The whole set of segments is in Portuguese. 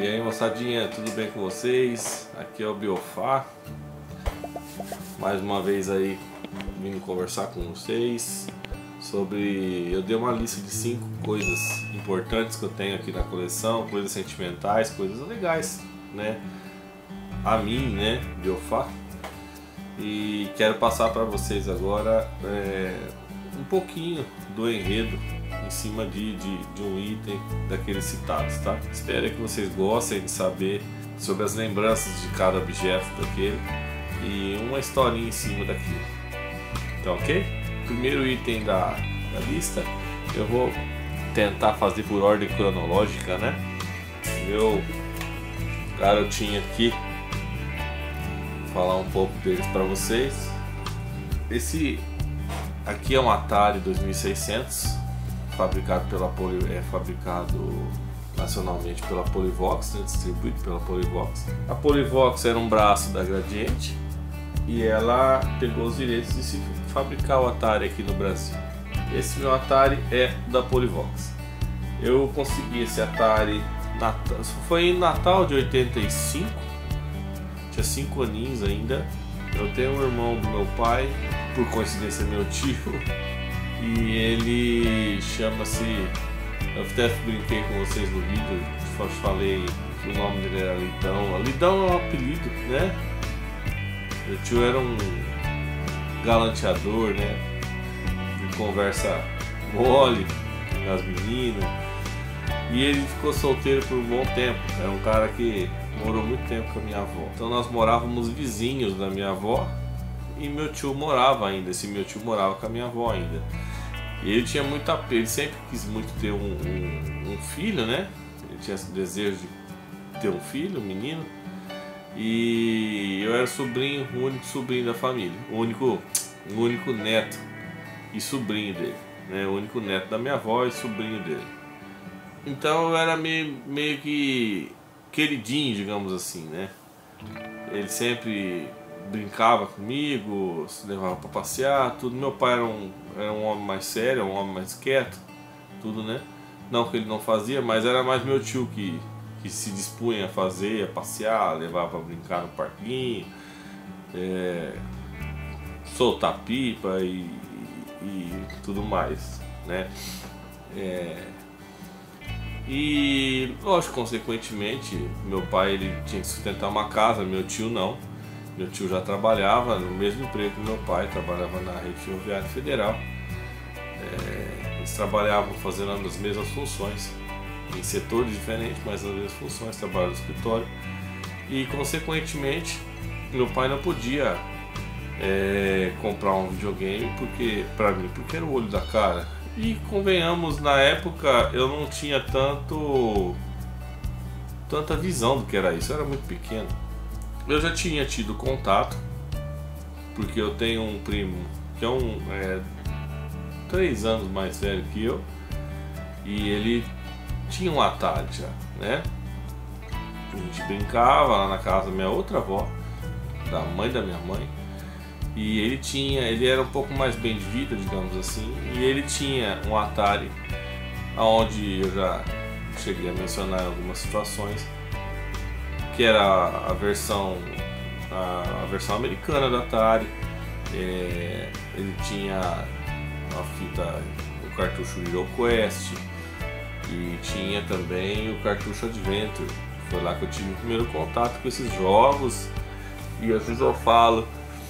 E aí, moçadinha, tudo bem com vocês? Aqui é o Biofá. Mais uma vez aí vindo conversar com vocês sobre... Eu dei uma lista de 5 coisas importantes que eu tenho aqui na coleção, coisas sentimentais, coisas legais, né? A mim, né, Biofá. E quero passar para vocês agora um pouquinho do enredo em cima de um item daqueles citados, tá? Espero que vocês gostem de saber sobre as lembranças de cada objeto daquele e uma historinha em cima daquilo. Tá ok? Primeiro item da lista, eu vou tentar fazer por ordem cronológica, né? Meu garotinho aqui, falar um pouco deles para vocês. Esse aqui é um Atari 2600, fabricado nacionalmente pela Polivox, né, distribuído pela Polivox. A Polivox era um braço da Gradiente e ela pegou os direitos de se fabricar o Atari aqui no Brasil. Esse meu Atari é da Polivox. Eu consegui esse Atari, foi em Natal de 85, tinha 5 aninhos ainda. Eu tenho um irmão do meu pai, por coincidência meu tio, e ele chama-se, eu até brinquei com vocês no vídeo, falei que o nome dele era Lidão. Lidão é um apelido, né? Meu tio era um galanteador, né? De conversa mole com as meninas. E ele ficou solteiro por um bom tempo. Era um cara que morou muito tempo com a minha avó. Então nós morávamos vizinhos da minha avó e meu tio morava ainda. Esse meu tio morava com a minha avó ainda. E ele tinha muito apelo, ele sempre quis muito ter um filho, né? Ele tinha esse desejo de ter um filho, um menino. E eu era sobrinho, o único sobrinho da família, o único neto e sobrinho dele, né? O único neto da minha avó e sobrinho dele. Então eu era meio que queridinho, digamos assim, né? Ele sempre brincava comigo, se levava para passear, tudo. Meu pai era um homem mais sério, um homem mais quieto, tudo, né? Não que ele não fazia, mas era mais meu tio que se dispunha a fazer, a passear, levar para brincar no parquinho, soltar pipa e tudo mais, né? E lógico, consequentemente, meu pai ele tinha que sustentar uma casa, meu tio não. Meu tio já trabalhava no mesmo emprego que meu pai, trabalhava na Rede Ferroviária Federal. Eles trabalhavam fazendo as mesmas funções, em setores diferentes, mas as mesmas funções, trabalhavam no escritório. E consequentemente, meu pai não podia comprar um videogame para mim, porque era o olho da cara. E convenhamos, na época eu não tinha tanta visão do que era isso, eu era muito pequeno. Eu já tinha tido contato, porque eu tenho um primo que é 3 anos mais velho que eu, e ele tinha um Atari já, né? A gente brincava lá na casa da minha outra avó, da mãe da minha mãe, e ele era um pouco mais bem de vida, digamos assim, e ele tinha um Atari, onde eu já cheguei a mencionar em algumas situações, que era a versão americana do Atari. Ele tinha a fita, o cartucho HeroQuest, e tinha também o cartucho Adventure. Foi lá que eu tive o primeiro contato com esses jogos, e às vezes eu falo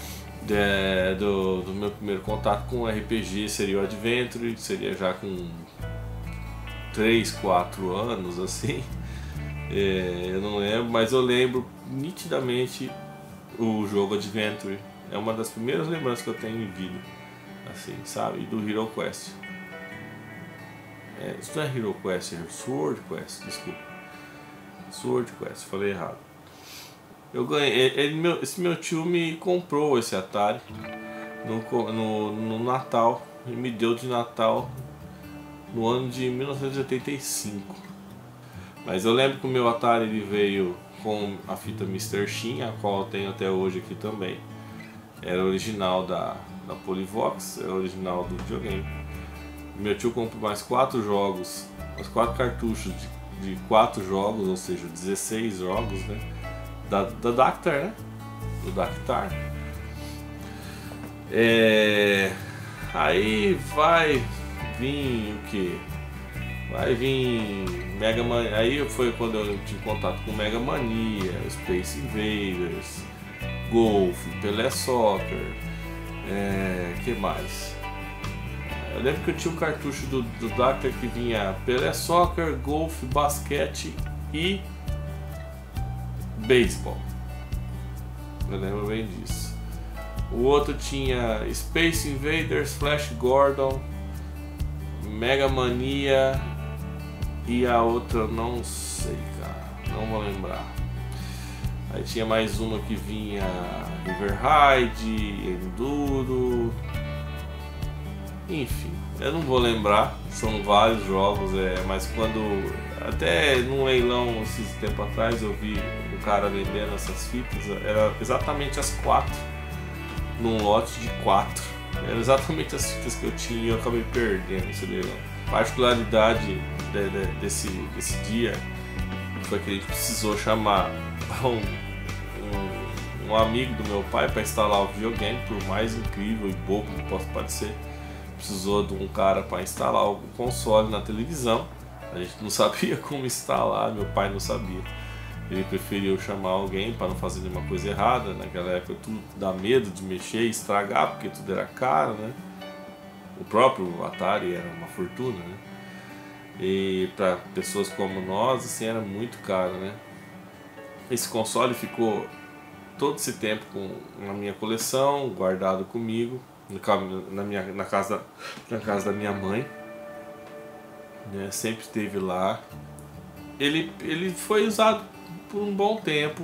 do meu primeiro contato com o RPG, seria o Adventure, seria já com 3, 4 anos assim. Eu não lembro, mas eu lembro nitidamente o jogo Adventure. É uma das primeiras lembranças que eu tenho em vida, assim, sabe? E do HeroQuest. Isso não é HeroQuest, é Sword Quest, desculpa. Sword Quest, falei errado. Eu ganhei, esse meu tio me comprou esse Atari no Natal, e me deu de Natal no ano de 1985. Mas eu lembro que o meu Atari ele veio com a fita Mr. Shin, a qual eu tenho até hoje aqui também. Era original da Polivox, é original do videogame. Meu tio comprou mais 4 jogos, mais 4 cartuchos de 4 jogos, ou seja, 16 jogos, né? Da Dactar, né? Do Dactar. Aí vai vir o que? Vai vir Mega Mania. Aí foi quando eu tive contato com Mega Mania, Space Invaders, Golf, Pelé Soccer. Que mais? Eu lembro que eu tinha um cartucho do Dactar que vinha Pelé Soccer, Golf, Basquete e Beisebol. Eu lembro bem disso. O outro tinha Space Invaders, Flash Gordon, Mega Mania e a outra eu não sei, cara, não vou lembrar. Aí tinha mais uma que vinha River Raid, Enduro, enfim, eu não vou lembrar, são vários jogos, mas quando, até num leilão esses tempo atrás eu vi o cara vendendo essas fitas, era exatamente as 4, num lote de 4, eram exatamente as fitas que eu tinha e eu acabei perdendo esse leilão. A particularidade desse dia foi que a gente precisou chamar um amigo do meu pai para instalar o videogame, por mais incrível e bobo que possa parecer. Precisou de um cara para instalar o console na televisão. A gente não sabia como instalar, meu pai não sabia. Ele preferiu chamar alguém para não fazer nenhuma coisa errada. Naquela época tudo dá medo de mexer e estragar, porque tudo era caro, né? O próprio Atari era uma fortuna, né? E para pessoas como nós, assim, era muito caro, né? Esse console ficou todo esse tempo na minha coleção, guardado comigo, na casa da minha mãe, né? Sempre esteve lá. Ele foi usado por um bom tempo,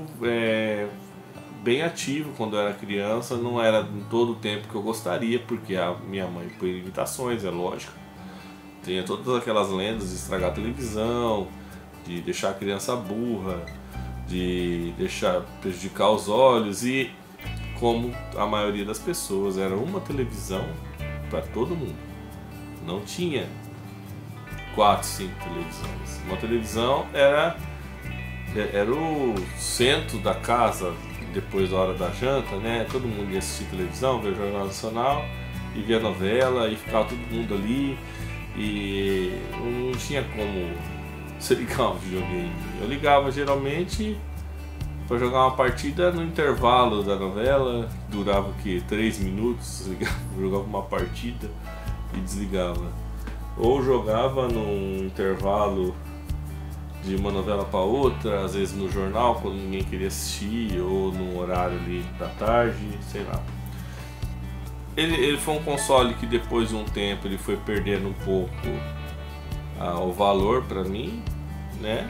bem ativo quando eu era criança. Não era em todo o tempo que eu gostaria, porque a minha mãe põe limitações, é lógico. Tinha todas aquelas lendas de estragar a televisão, de deixar a criança burra, de prejudicar os olhos, e como a maioria das pessoas, era uma televisão para todo mundo. Não tinha 4, 5 televisões. Uma televisão era o centro da casa depois da hora da janta, né? Todo mundo ia assistir televisão, ver o Jornal Nacional e ver a novela, e ficava todo mundo ali, e não tinha como você ligar um videogame. Eu ligava geralmente para jogar uma partida no intervalo da novela, que durava o que? 3 minutos, jogava uma partida e desligava. Ou jogava num intervalo de uma novela para outra, às vezes no jornal quando ninguém queria assistir, ou no horário ali da tarde, sei lá. Ele foi um console que depois de um tempo ele foi perdendo um pouco o valor para mim, né?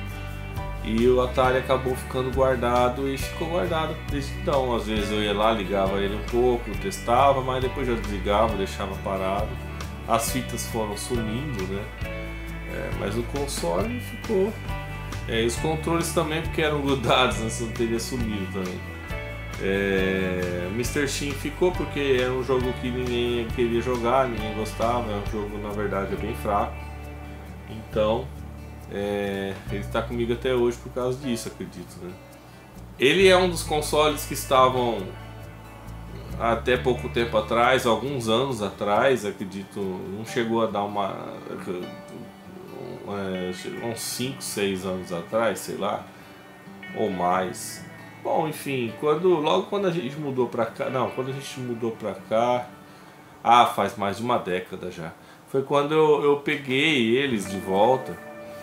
E o Atari acabou ficando guardado e ficou guardado desde então. Às vezes eu ia lá, ligava ele um pouco, testava, mas depois já desligava, deixava parado. As fitas foram sumindo, né? Mas o console ficou. E os controles também, porque eram grudados, né? Você não teria sumido também. Mr. Shin ficou porque era um jogo que ninguém queria jogar, ninguém gostava. É um jogo, na verdade, bem fraco. Então, ele está comigo até hoje por causa disso, acredito, né? Ele é um dos consoles que estavam até pouco tempo atrás, alguns anos atrás, acredito, não chegou a dar uns 5, 6 anos atrás, sei lá, ou mais. Bom, enfim, logo quando a gente mudou pra cá, faz mais de uma década já, foi quando eu peguei eles de volta,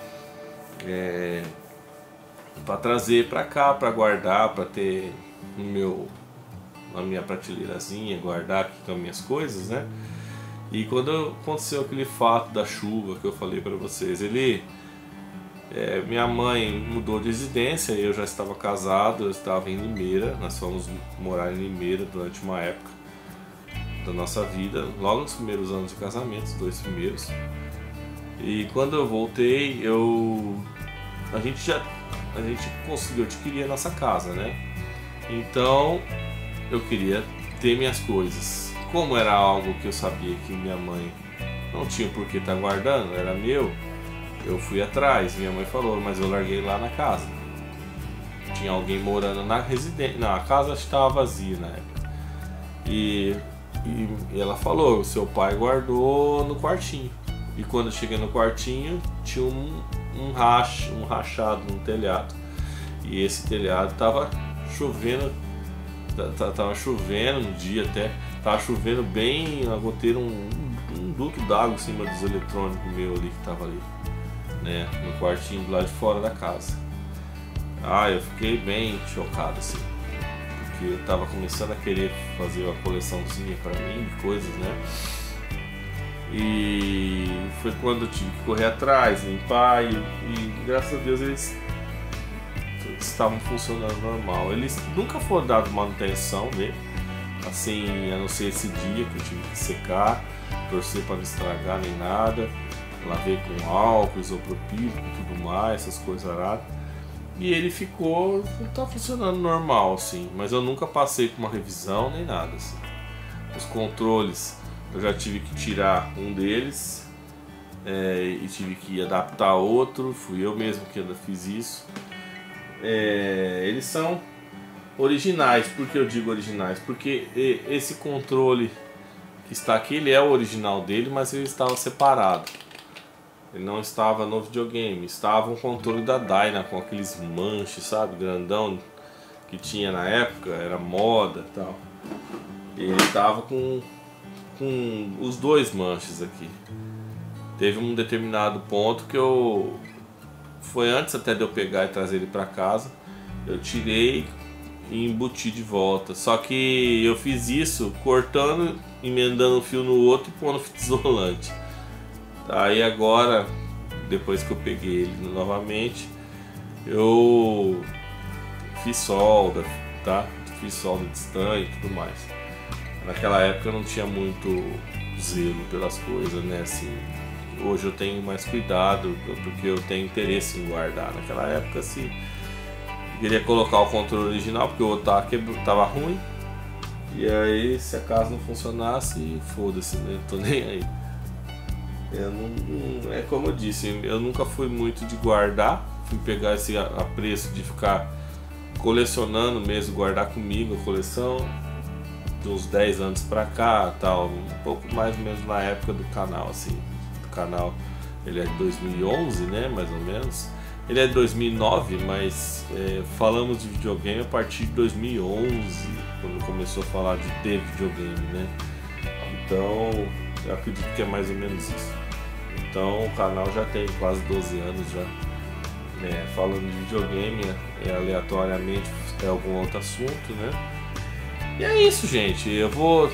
para trazer pra cá, para guardar, para ter na minha prateleirazinha, guardar aqui com as minhas coisas, né? E quando aconteceu aquele fato da chuva que eu falei para vocês, minha mãe mudou de residência, eu já estava casado, eu estava em Limeira, nós fomos morar em Limeira durante uma época da nossa vida, logo nos primeiros anos de casamento, os 2 primeiros. E quando eu voltei, a gente conseguiu adquirir a nossa casa, né? Então eu queria ter minhas coisas. Como era algo que eu sabia que minha mãe não tinha por que estar guardando, era meu, eu fui atrás, minha mãe falou, mas eu larguei lá na casa. Tinha alguém morando na residência, não, a casa estava vazia na época. E ela falou, o seu pai guardou no quartinho. E quando eu cheguei no quartinho, tinha um rachado no telhado. E esse telhado tava chovendo, tava chovendo no dia até, tava chovendo bem, a goteira, um duto d'água em cima dos eletrônicos meu ali que tava ali, né, no quartinho do lado de fora da casa. Eu fiquei bem chocado assim, porque eu tava começando a querer fazer uma coleçãozinha pra mim de coisas, né? E foi quando eu tive que correr atrás, limpar e graças a Deus eles estavam funcionando normal. Eles nunca foram dados manutenção, né? Assim, a não ser esse dia que eu tive que secar, torcer para não estragar nem nada, lavei com álcool, isopropílico e tudo mais, essas coisas aradas. E ele ficou, tá funcionando normal assim, mas eu nunca passei por uma revisão nem nada assim. Os controles eu já tive que tirar um deles e tive que adaptar outro, fui eu mesmo que ainda fiz isso. Eles são originais. Por que eu digo originais? Porque esse controle que está aqui, ele é o original dele, mas ele estava separado. Ele não estava no videogame, estava um controle da Dyna com aqueles manches, sabe, grandão que tinha na época, era moda e tal. Ele estava com os dois manches aqui. Teve um determinado ponto que foi antes até de eu pegar e trazer ele para casa, eu tirei e embuti de volta. Só que eu fiz isso cortando, emendando um fio no outro e pondo fita isolante. Aí agora, depois que eu peguei ele novamente, eu fiz solda, tá? Fiz solda de estanho e tudo mais. Naquela época eu não tinha muito zelo pelas coisas, né? Assim, hoje eu tenho mais cuidado porque eu tenho interesse em guardar. Naquela época, assim, eu queria colocar o controle original porque o outro tava ruim. E aí, se a casa não funcionasse, foda-se, né? Tô nem aí. É como eu disse, eu nunca fui muito de guardar. Fui pegar esse apreço de ficar colecionando mesmo, guardar comigo a coleção de uns 10 anos pra cá, tal, um pouco mais ou menos na época do canal, assim. O canal, ele é de 2011, né, mais ou menos. Ele é de 2009, mas falamos de videogame a partir de 2011, quando começou a falar de ter videogame, né. Então, eu acredito que é mais ou menos isso. Então, o canal já tem quase 12 anos já, né, falando de videogame, aleatoriamente é algum outro assunto, né. E é isso, gente. Eu vou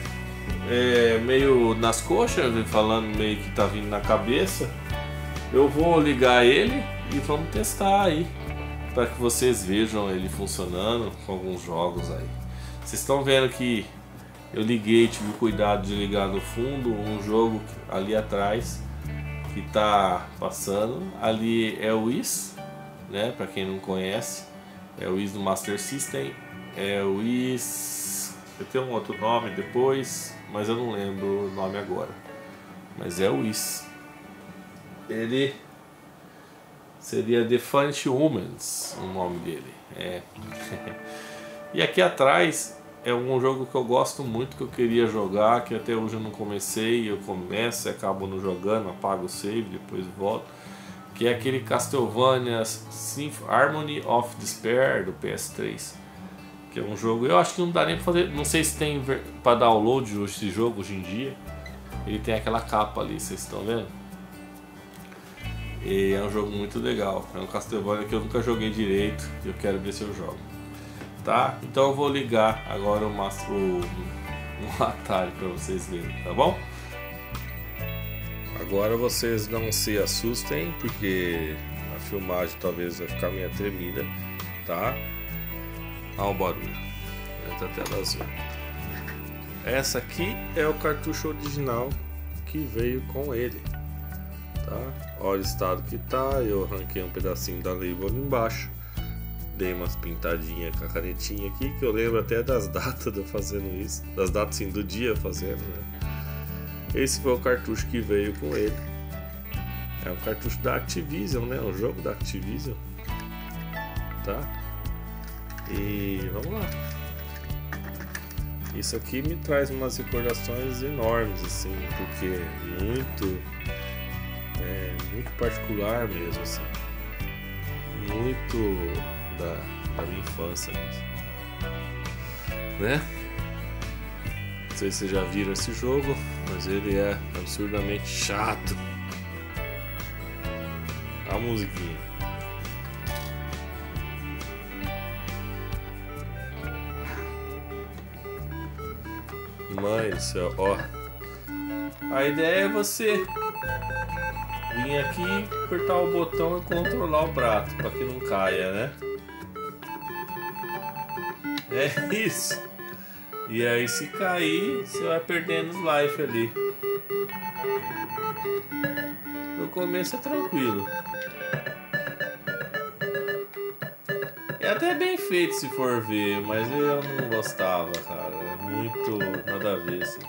meio nas coxas, falando meio que tá vindo na cabeça. Eu vou ligar ele e vamos testar aí, para que vocês vejam ele funcionando com alguns jogos aí. Vocês estão vendo que eu liguei, tive cuidado de ligar no fundo um jogo ali atrás que tá passando. Ali é o Wii, né? Para quem não conhece, é o Wii do Master System. É o Wii, eu tenho um outro nome depois, mas eu não lembro o nome agora. Mas é o Wii. Ele seria The Funny Humans, o nome dele. E aqui atrás é um jogo que eu gosto muito, que eu queria jogar, que até hoje eu não comecei. Eu começo e acabo não jogando, apago o save, depois volto. Que é aquele Castlevania Harmony of Despair do PS3. Que é um jogo, eu acho que não dá nem pra fazer, não sei se tem pra download esse jogo hoje em dia. Ele tem aquela capa ali, vocês estão vendo? E é um jogo muito legal, é um Castlevania que eu nunca joguei direito e eu quero ver se eu jogo. Tá? Então eu vou ligar agora um Atari pra vocês verem, tá bom? Agora vocês não se assustem, porque a filmagem talvez vai ficar meio tremida, tá? Olha o barulho, entra a tela azul. Essa aqui é o cartucho original que veio com ele, tá? Olha o estado que tá. Eu arranquei um pedacinho da label ali embaixo, dei umas pintadinhas com a canetinha aqui, que eu lembro até das datas de eu fazendo isso, das datas sim, do dia fazendo, né? Esse foi o cartucho que veio com ele. É um cartucho da Activision, né? Um jogo da Activision. Tá? E vamos lá. Isso aqui me traz umas recordações enormes, assim, porque é muito particular mesmo, assim. Muito da minha infância mesmo. Né? Não sei se vocês já viram esse jogo, mas ele é absurdamente chato. A musiquinha. Mãe do céu, ó. A ideia é você vir aqui, apertar o botão e controlar o prato para que não caia, né? É isso. E aí se cair, você vai perdendo os life ali. No começo é tranquilo. É até bem feito se for ver, mas eu não gostava, cara. É muito nada a ver, assim.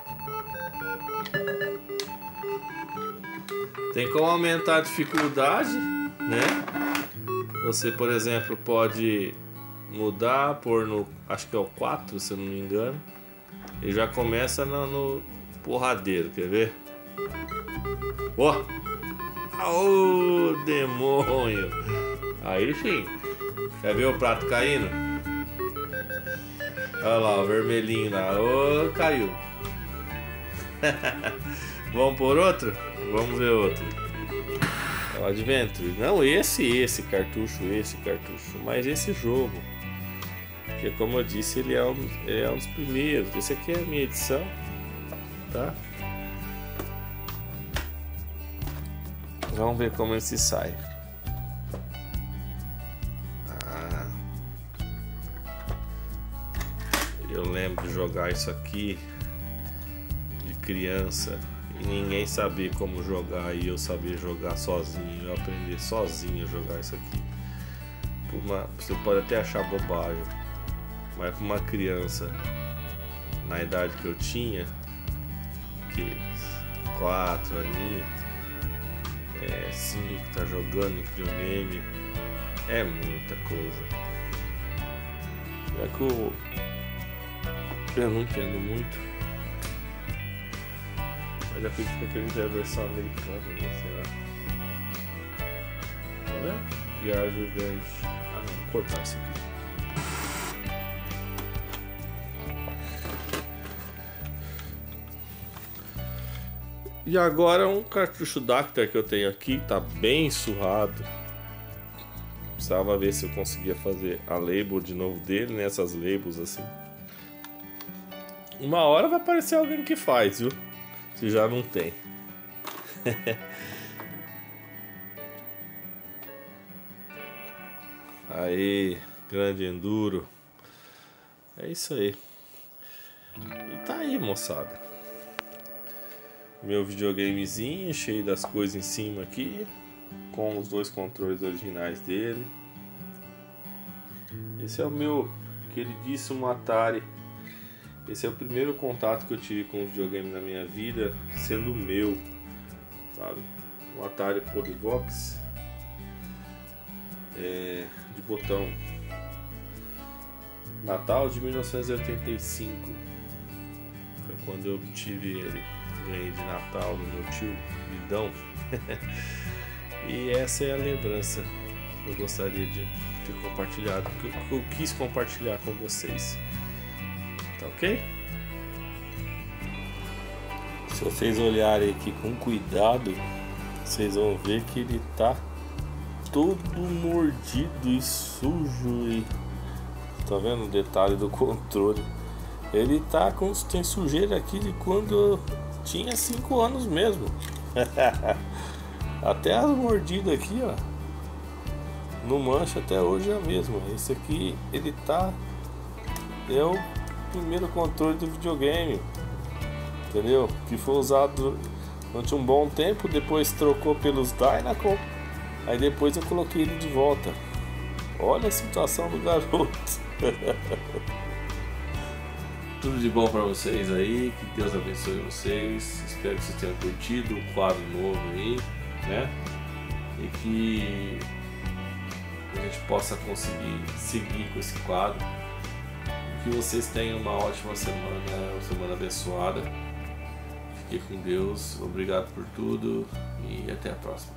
Tem como aumentar a dificuldade, né? Você, por exemplo, pode mudar, pôr no, acho que é o 4, se eu não me engano. E já começa no porradeiro, quer ver? Ó! Oh, demônio! Aí sim! Quer ver o prato caindo? Olha lá, o vermelhinho lá. Oh, caiu! Vamos por outro? Vamos ver outro. É o Adventure. Não, esse cartucho. Mas esse jogo. Porque como eu disse, ele é um dos primeiros. Esse aqui é a minha edição. Tá? Vamos ver como esse sai. Eu lembro de jogar isso aqui de criança e ninguém sabia como jogar e eu sabia jogar sozinho, eu aprendi sozinho a jogar isso aqui. Você pode até achar bobagem, mas para uma criança na idade que eu tinha, que 4 aninhos, 5, tá jogando videogame, é muita coisa. É que eu não entendo muito, mas eu acredito que aquele é a versão americana, né? Sei lá. Tá vendo? Viagem Revenge. Ah não, vou cortar isso aqui. E agora um cartucho Dactar que eu tenho aqui, tá bem surrado. Precisava ver se eu conseguia fazer a label de novo dele, né? Essas labels assim. Uma hora vai aparecer alguém que faz, viu? Se já não tem. Aí, grande enduro. É isso aí. E tá aí, moçada. Meu videogamezinho cheio das coisas em cima aqui, com os 2 controles originais dele. Esse é o meu queridíssimo Atari. Esse é o primeiro contato que eu tive com o videogame na minha vida, sendo meu, sabe? Um Atari Polyvox de botão. Natal de 1985 foi quando eu tive ele. Ganhei de Natal do meu tio Vidão. E essa é a lembrança que eu gostaria de ter compartilhado, que eu quis compartilhar com vocês. Tá ok? Se vocês olharem aqui com cuidado, vocês vão ver que ele tá todo mordido e sujo. E tá vendo o detalhe do controle? Ele tá tem sujeira aqui de quando eu tinha 5 anos mesmo. Até as mordidas aqui, ó, no mancha até hoje é a mesma. Esse aqui, ele tá... É o primeiro controle do videogame, entendeu? Que foi usado durante um bom tempo, depois trocou pelos Dynacon, aí depois eu coloquei ele de volta. Olha a situação do garoto. Tudo de bom pra vocês aí, que Deus abençoe vocês. Espero que vocês tenham curtido o quadro novo aí, né? e que a gente possa conseguir seguir com esse quadro. Que vocês tenham uma ótima semana, uma semana abençoada. Fique com Deus, obrigado por tudo e até a próxima.